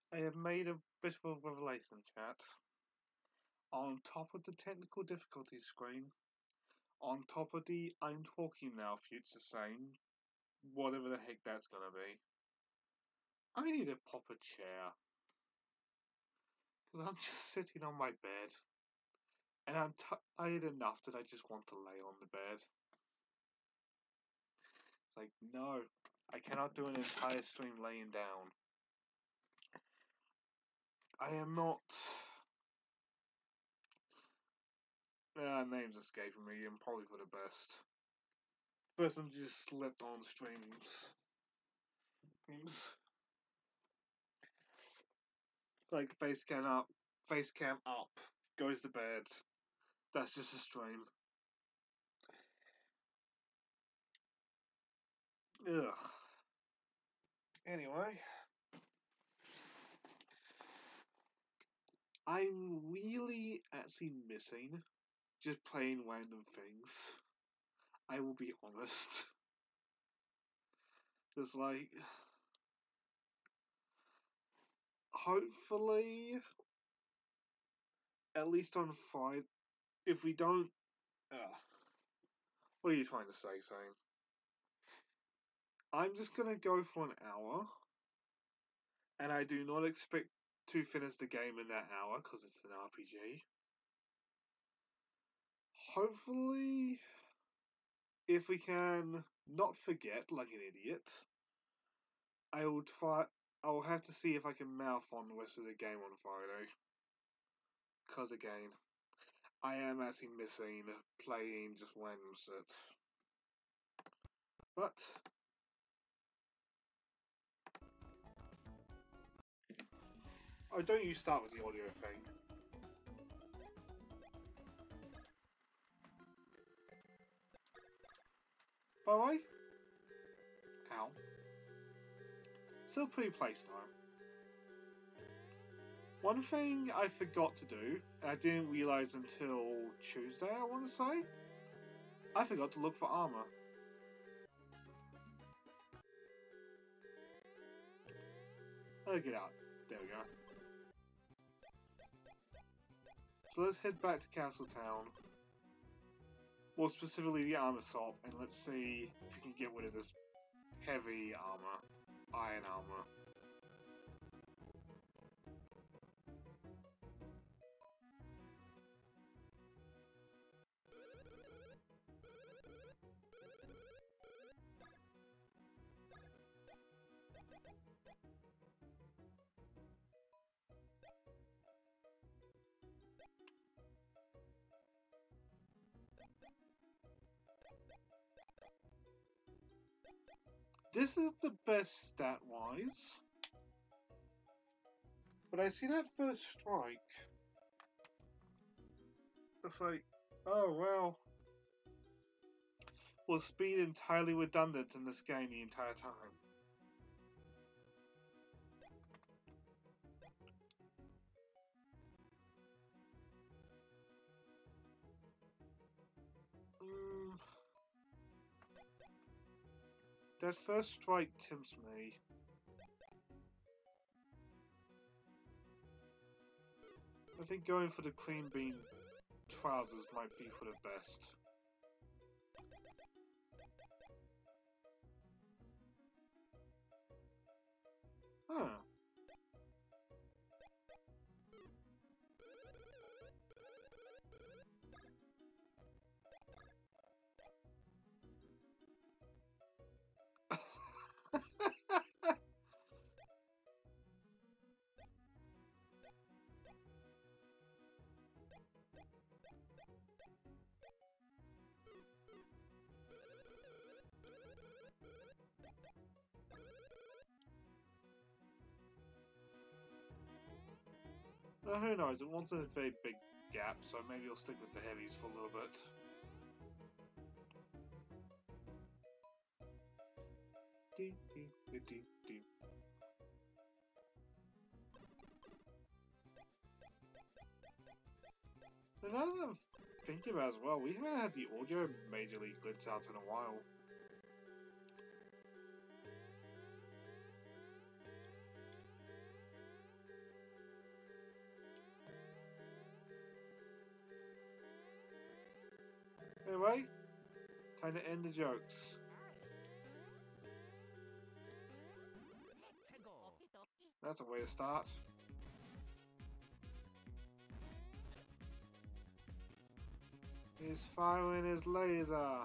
I have made a bit of a revelation, chat. On top of the technical difficulties screen, on top of the I'm talking now future saying, whatever the heck that's gonna be, I need to pop a chair. Because I'm just sitting on my bed, and I'm tired enough that I just want to lay on the bed. It's like, no, I cannot do an entire stream laying down. I am not. Name's escaping me, and probably for the best. Person just slipped on streams. Like face cam up, goes to bed. That's just a stream. Ugh. Anyway, I'm really actually missing just playing random things. I will be honest. Just like, hopefully, at least on Friday, if we don't. What are you trying to say, Sam? I'm just gonna go for an hour, and I do not expect to finish the game in that hour because it's an RPG. Hopefully, if we can not forget like an idiot, I will try. I will have to see if I can marathon the rest of the game on Friday. Because again, I am actually missing playing just random shit. But oh, don't you start with the audio thing. By the way, ow. Still pretty playstyle. One thing I forgot to do, and I didn't realise until Tuesday, I want to say, I forgot to look for armour. Oh, get out. There we go. So let's head back to Castletown. More specifically the armour shop, and let's see if we can get rid of this heavy armour. Iron armour. This is the best stat-wise. But I see that first strike. It's like, oh well. Was speed entirely redundant in this game the entire time? That first strike tempts me. I think going for the cream bean trousers might be for the best. Huh. Who knows, it wasn't a very big gap, so maybe I'll stick with the heavies for a little bit. And now that I'm thinking about it as well, we haven't had the audio majorly glitched out in a while. Time to end the jokes. That's a way to start. He's firing his laser.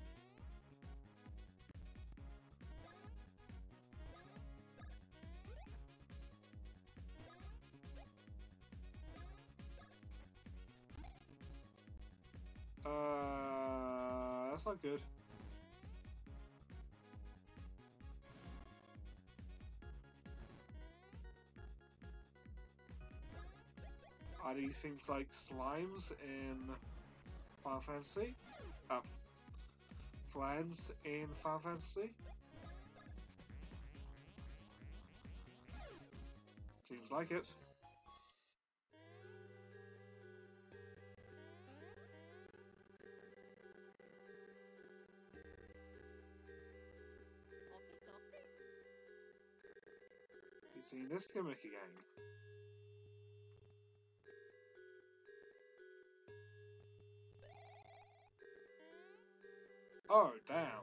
That's not good. Are these things like slimes in Final Fantasy? Flans in Final Fantasy? Seems like it. You've seen this gimmick again. Oh, damn.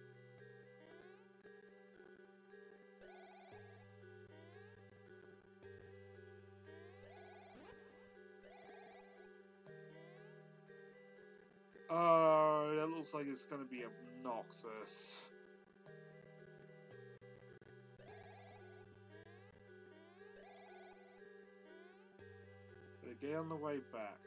Oh, that looks like it's going to be obnoxious. Better get on the way back.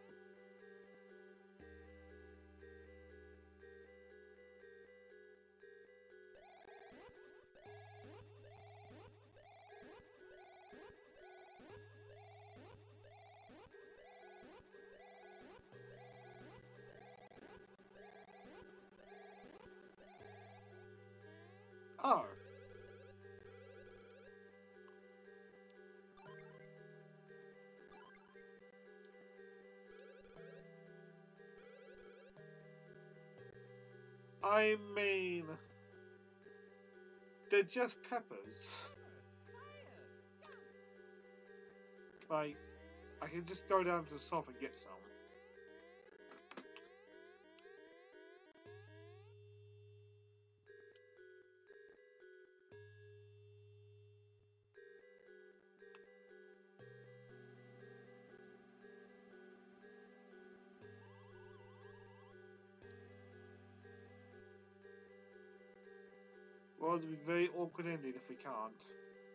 Oh. I mean, they're just peppers. Like, I can just go down to the shop and get some. Well, it'd be very awkward indeed if we can't.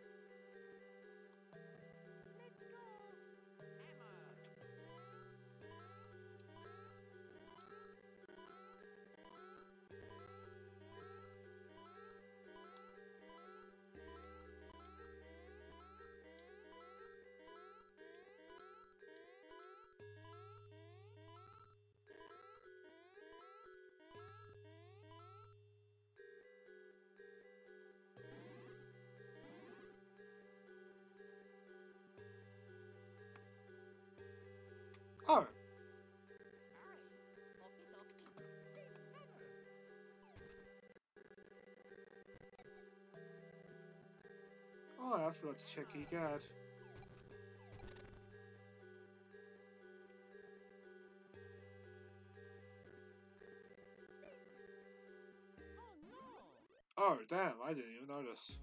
Oh! Oh, I forgot to check E-Guard. Oh, damn, I didn't even notice.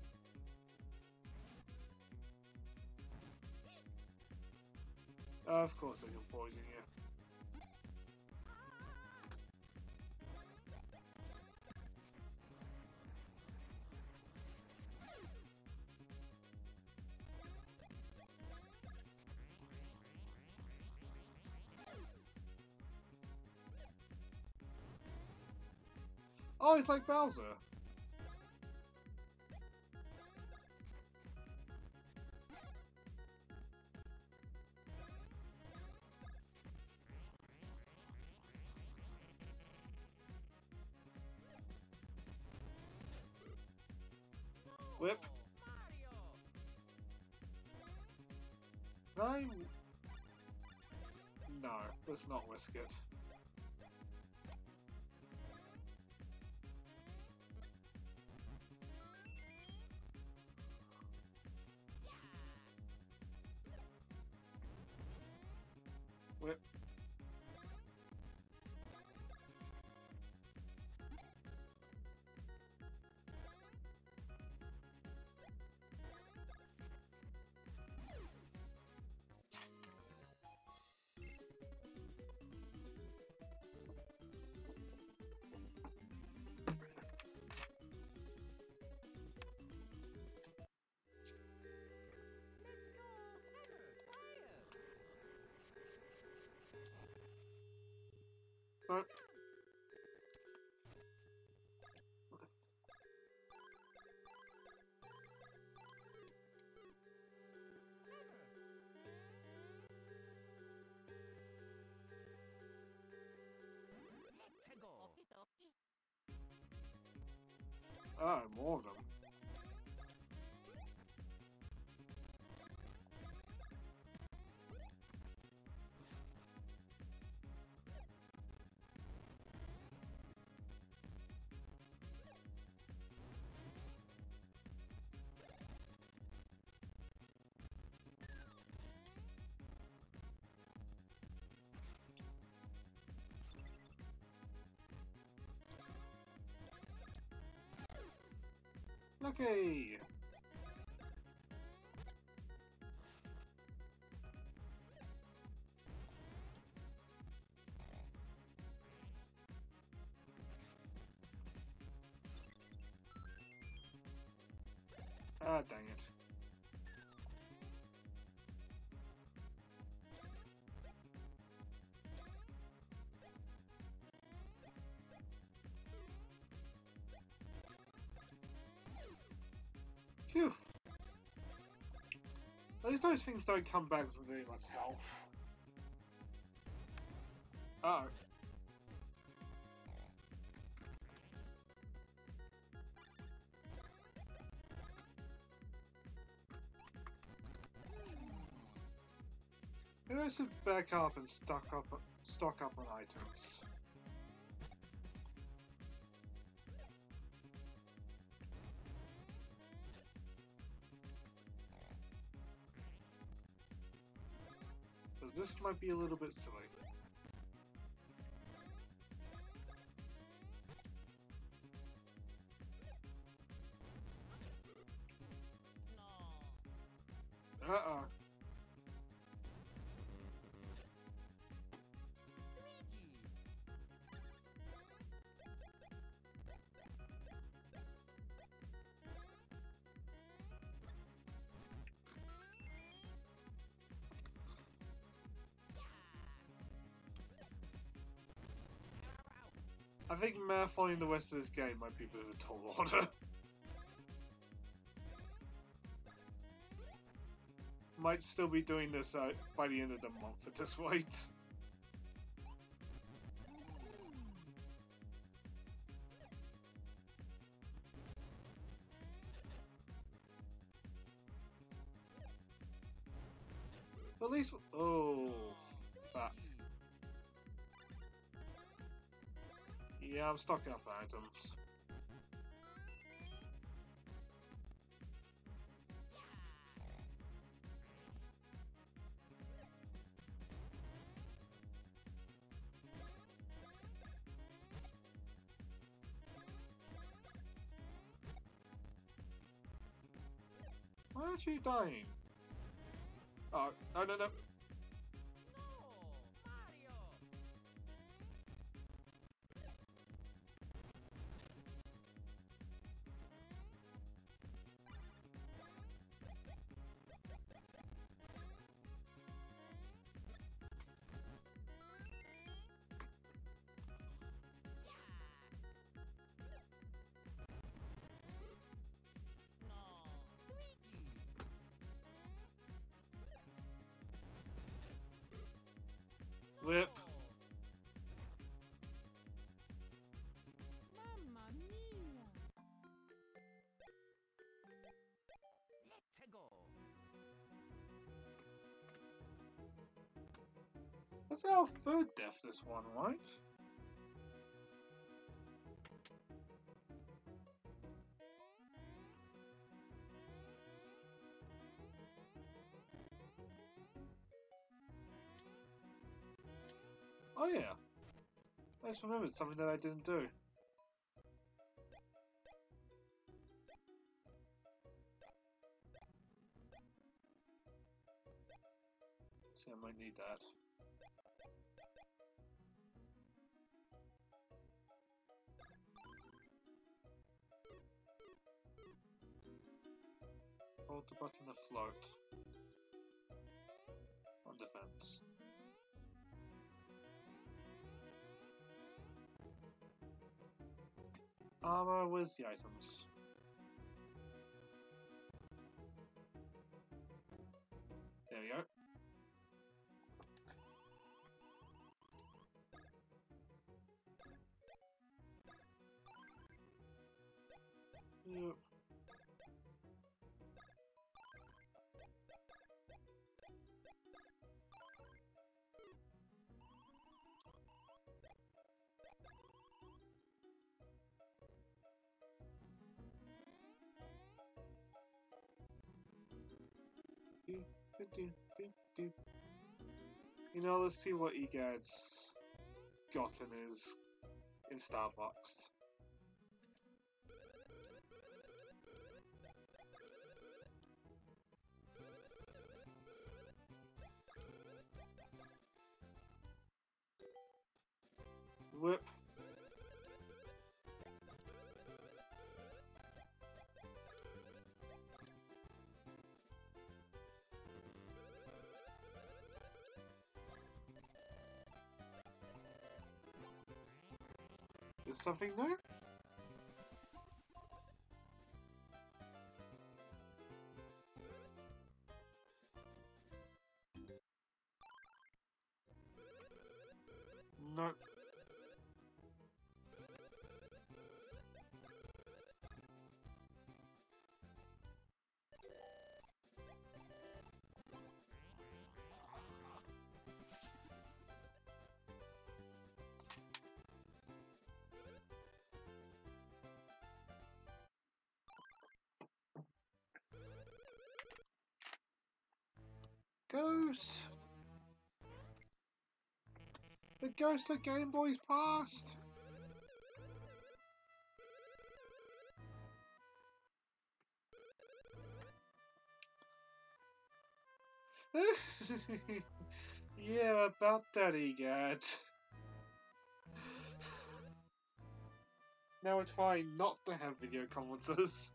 Of course I can poison you. Oh, it's like Bowser. Whip. No. No, let's not risk it. Whip. No. Ah, more of them. Lucky! Ah, dang it. Phew! At least those things don't come back with very much health. Uh oh. Maybe I should back up and stock up on items. Because this might be a little bit silly. Uh-oh. I think marathoning the rest of this game might be a bit of a tall order. Might still be doing this by the end of the month at this rate. At least... Oh... Fuck. Yeah, I'm stocking up on items. Why aren't you dying? Oh, no, no, no. Whip. Mamma mia! Let's go! That's our third death this one, right? Oh yeah. I just remembered something that I didn't do. See, I might need that. Hold the button to float. On defense. Armor, where's the items? There we go. Yep. You know, let's see what Egad's gotten in Starbucks. Whip. There's something there? No. Ghost! The ghost of Game Boy's past! Yeah, about that, Egad. Now it's fine not to have video conferences.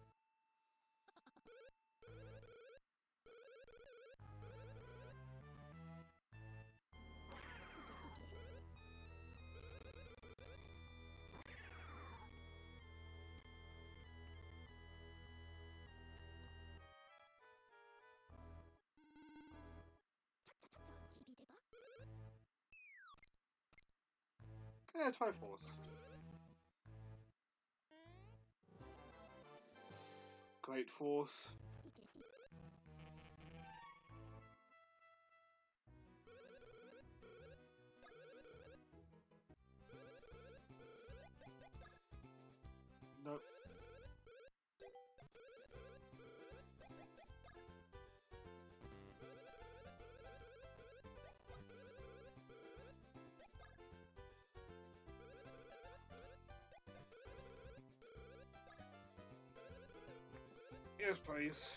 Yeah, try Force. Great Force. Nope. Yes, please.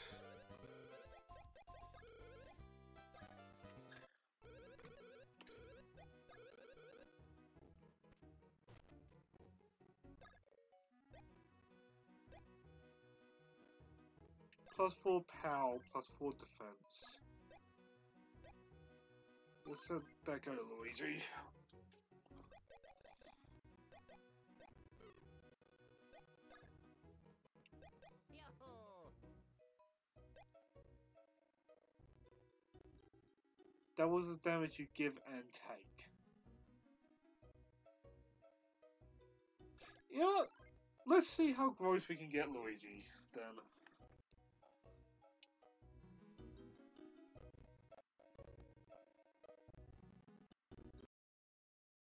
+4 power, +4 defense. Let's let that go to Luigi. That was the damage you give and take. You know what? Let's see how gross we can get Luigi, then.